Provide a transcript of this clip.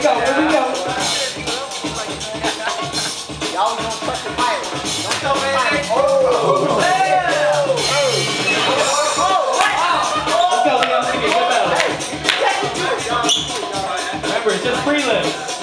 go, here we go. Y'all don't touch the pilot. Don't touch the pilot. Oh! Let's go, Leon. Get battle. Remember, it's just prelims.